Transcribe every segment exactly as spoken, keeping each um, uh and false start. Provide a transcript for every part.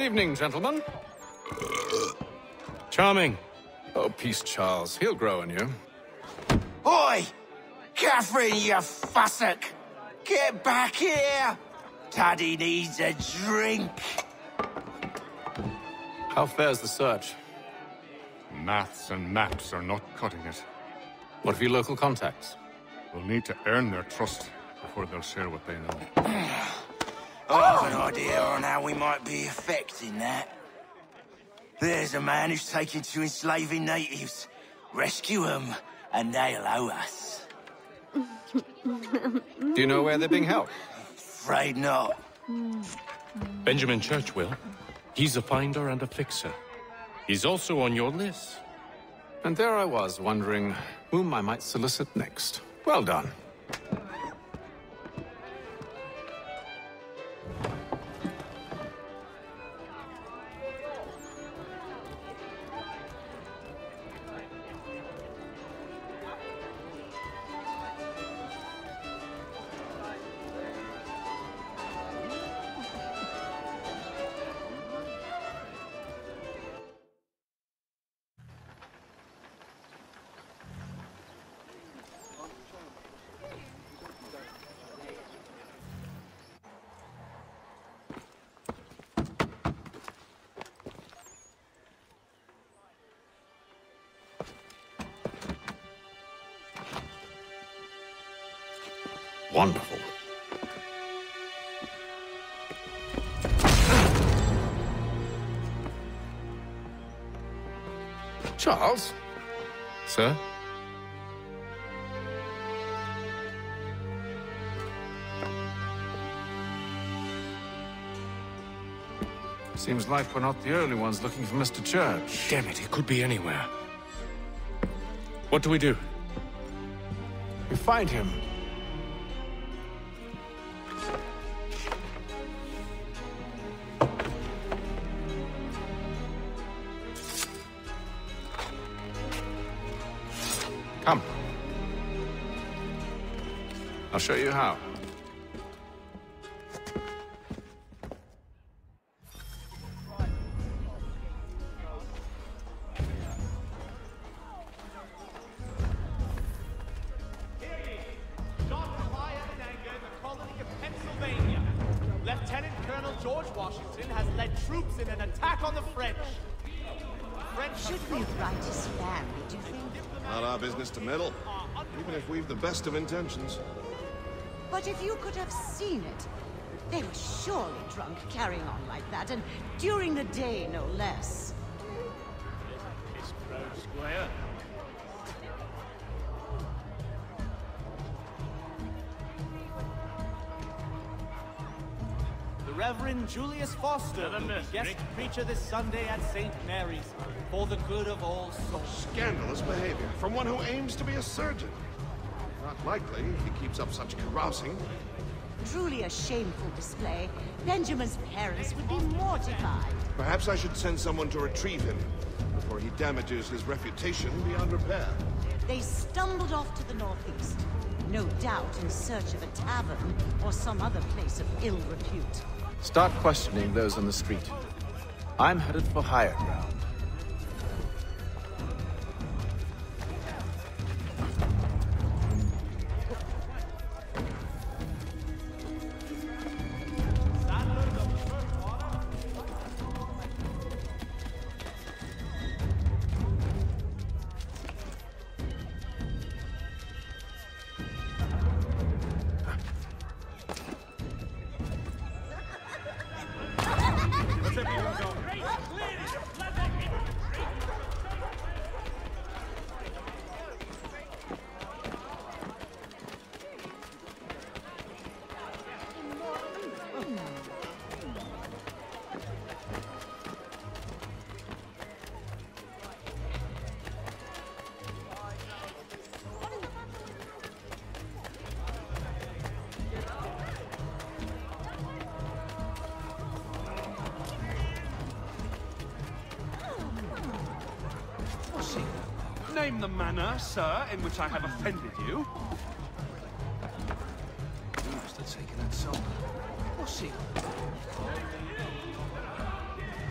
evening, gentlemen. Charming. Oh, peace, Charles. He'll grow on you. Oi! Catherine, you fussock! Get back here! Taddy needs a drink. How fares the search? Maths and maps are not cutting it. What of your local contacts? We'll need to earn their trust before they'll share what they know. I have an idea on how we might be affecting that. There's a man who's taken to enslaving natives. Rescue them, and they'll owe us. Do you know where they're being held? Afraid not. Benjamin Church will. He's a finder and a fixer. He's also on your list. And there I was, wondering whom I might solicit next. Well done. Wonderful. Charles? Sir? Seems like we're not the only ones looking for Mister Church. Damn it, he could be anywhere. What do we do? We find him. Come. I'll show you how. Lieutenant Colonel George Washington has led troops in an attack on the French. French Should we write his family, do you think? Not our business to meddle, even if we've the best of intentions. But if you could have seen it, they were surely drunk carrying on like that, and during the day, no less. Miss Crow Square. The Reverend Julius Foster will be guest preacher this Sunday at Saint Mary's for the good of all souls. Scandalous behavior from one who aims to be a surgeon. Not likely if he keeps up such carousing. Truly a shameful display. Benjamin's parents would be mortified. Perhaps I should send someone to retrieve him before he damages his reputation beyond repair. They stumbled off to the northeast, no doubt in search of a tavern or some other place of ill repute. Start questioning those on the street. I'm headed for higher ground. Name the manner, sir, in which I have offended you. You must have taken that song. What's it?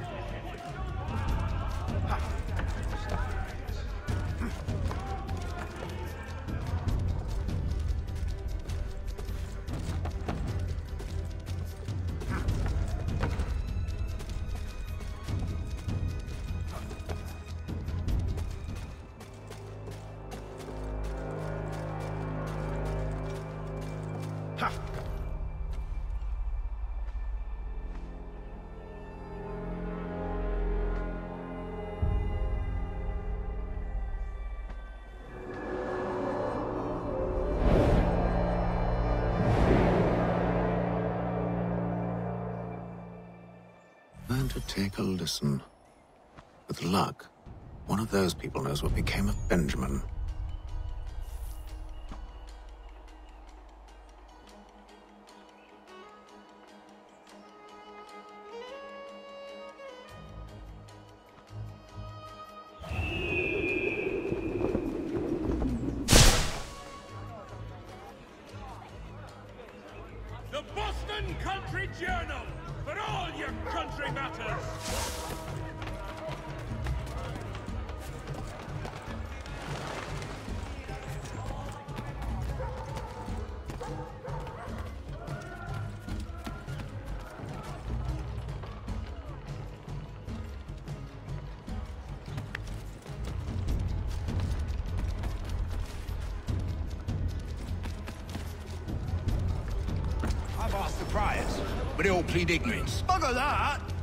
Take a listen. With luck, one of those people knows what became of Benjamin. The Boston Country Journal, for all your country matters. I've asked the priors, but they all plead ignorance. Bugger that!